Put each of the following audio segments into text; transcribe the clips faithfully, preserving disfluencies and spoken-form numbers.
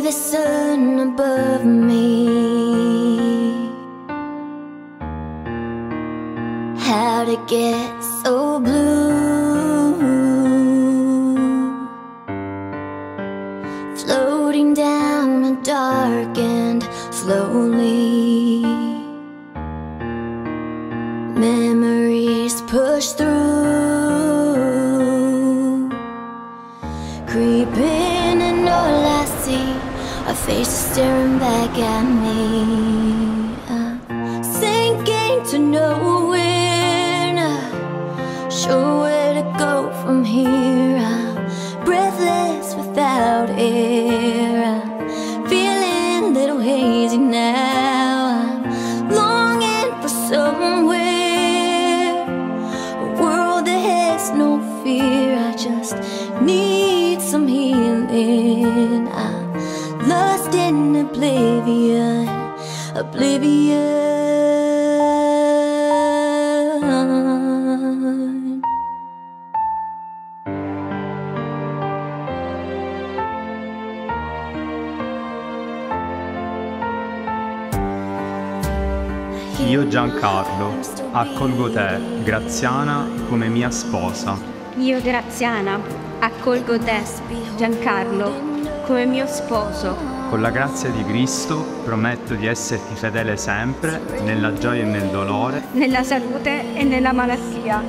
the sun above me. How'd it get so blue? Floating down a dark and slowly. Memories push through, creeping, and all I see are faces staring back at me. I'm sinking to nowhere, not sure where to go from here. I'm breathless without air. I'm feeling a little hazy now. I'm longing for somewhere, no fear. I just need some healing. I'm lost in oblivion, oblivion. Io Giancarlo, accolgo te, Graziana, come mia sposa. Io Graziana, accolgo te, Giancarlo, come mio sposo. Con la grazia di Cristo prometto di esserti fedele sempre, nella gioia e nel dolore, nella salute e nella malattia,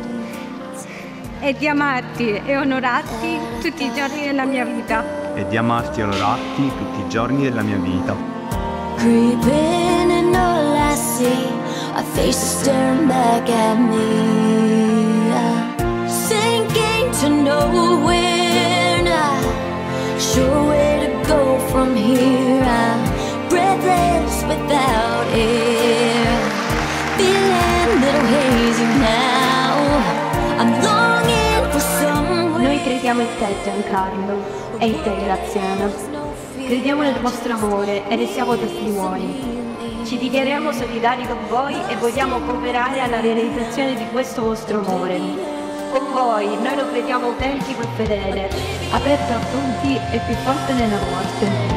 e di amarti e onorarti tutti i giorni della mia vita. E di amarti e onorarti tutti i giorni della mia vita. Creeping, and all I see are faces staring back at me. I'm sinking to nowhere, not sure where to go from here. I'm breathless without air, feeling a little hazy now. I'm longing for someone. Noi crediamo in te, Giancarlo, e in te, Graziana. Crediamo nel vostro amore e ne siamo testimoni. Ci dichiariamo solidari con voi e vogliamo cooperare alla realizzazione di questo vostro amore. Con voi noi lo crediamo autentico e fedele, aperto a tutti e più forte nella morte.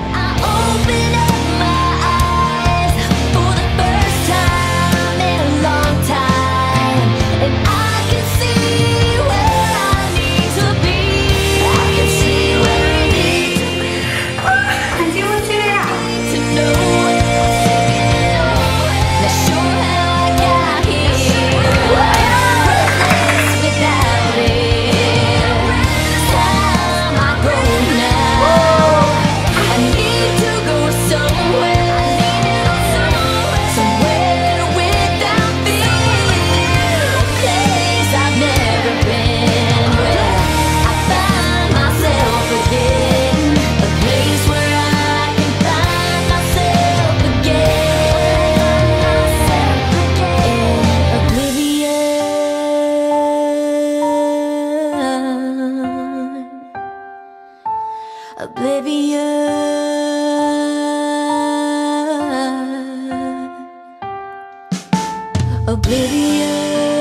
Oblivion, oblivion.